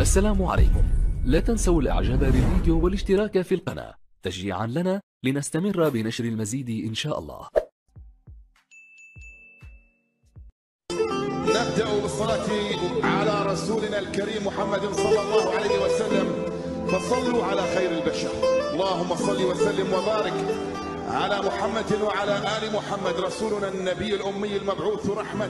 السلام عليكم. لا تنسوا الاعجاب بالفيديو والاشتراك في القناة تشجيعا لنا لنستمر بنشر المزيد إن شاء الله. نبدأ بالصلاة على رسولنا الكريم محمد صلى الله عليه وسلم، فصلوا على خير البشر. اللهم صل وسلم وبارك على محمد وعلى آل محمد رسولنا النبي الأمي المبعوث رحمة.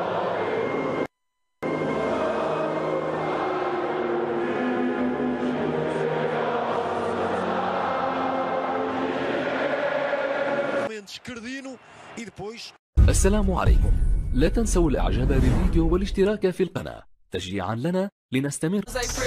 السلام عليكم. لا تنسوا الاعجاب بالفيديو والاشتراك في القناة تشجيعا لنا لنستمر.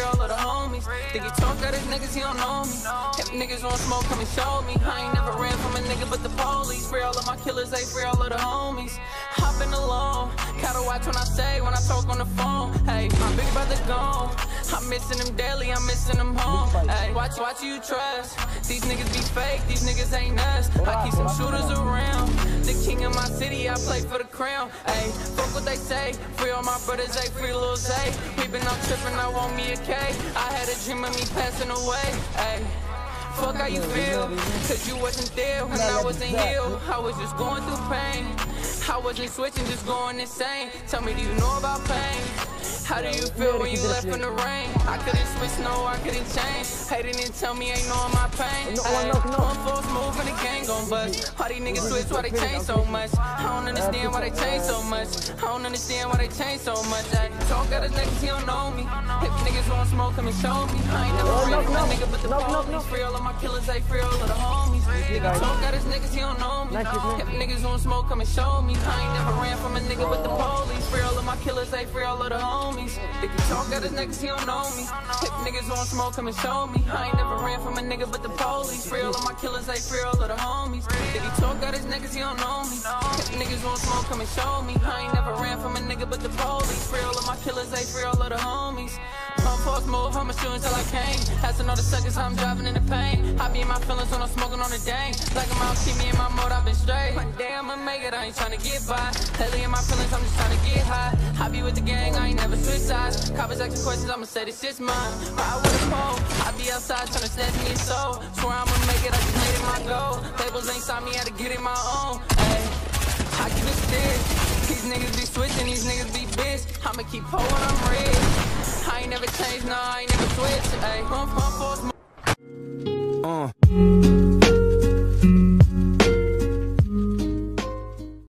I'm missing them daily, I'm missing them home. Hey, watch who you trust. These niggas be fake, these niggas ain't us. I keep some shooters around. The king of my city, I play for the crown. Hey, fuck what they say. Free all my brothers, hey, free Lil Zay. We been out tripping, I want me a K. I had a dream of me passing away. Hey, fuck how you feel, cause you wasn't there when I wasn't healed. I was just going through pain. I wasn't switching, just going insane. Tell me, do you know about pain? How do you feel when you left in the rain? I couldn't switch, no, I couldn't change. Hating and tell me ain't knowing my pain. One false move and the gang gon' bust. All these niggas switch, why they change so much? I don't understand why they change so much. I don't understand why they change so much. I talk at his niggas, he don't know me. If niggas want smoke, come and show me. I ain't never ran from a nigga but the police. Free all of my killers, they free all of the homies. Nigga talk at his niggas, he don't know me. If niggas want smoke, come and show me. I ain't never ran from a nigga but the police. Free all of my killers, they free all of the homies. If you talk at his niggas, he don't know me. If niggas want smoke, come and show me. I ain't never ran from a nigga but the police. Free all of my killers, they free all of the homies. If you talk at his niggas, he don't know me. If niggas want smoke, come and show me. I ain't never ran from a nigga but the police. Free all of my killers, they free all of the homies. One false move, I'ma shoot until I came. Asking all the suckers how I'm driving in the pain. I be in my feelings when I'm smoking on the dang. Like I'm out, keep me in my mode, I've been straight. One day I'ma make it, I ain't tryna get by. Lately in my feelings, I'm just tryna get high. I be with the gang, I ain't never switch sides. Coppers asking questions, I'ma say this shit's mine. Ride with a pole, I be outside tryna snatch me a soul. Swear I'ma make it, I just made it my goal. Labels ain't saw me, had to get it my own. Ay, I keep it still. These niggas be switching, these niggas be bitch. I'ma keep holding, I'm red. I ain't never changed, nah, I ain't never switched. Ay, one false move.